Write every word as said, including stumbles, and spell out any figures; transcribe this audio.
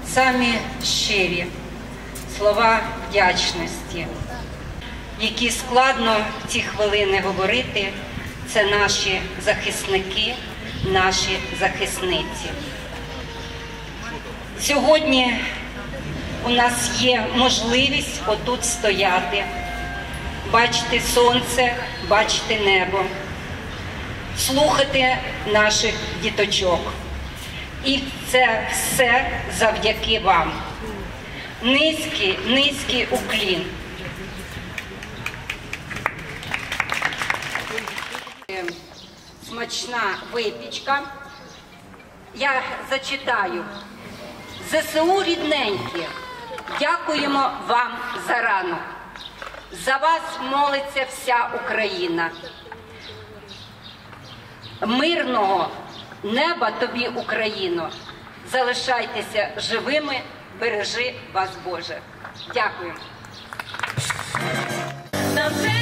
самі щирі слова вдячності, які складно в ці хвилини говорити, це наші захисники, наші захисниці. Сьогодні у нас є можливість отут стояти, бачити сонце, бачити небо, слухати наших діточок. І це все завдяки вам. Низький, низький уклін. Смачна випічка. Я зачитаю. ЗСУ рідненькі, дякуємо вам за ранок. За вас молиться вся Україна. Мирного неба тобі, Україно. Залишайтеся живими, бережи вас, Боже. Дякую.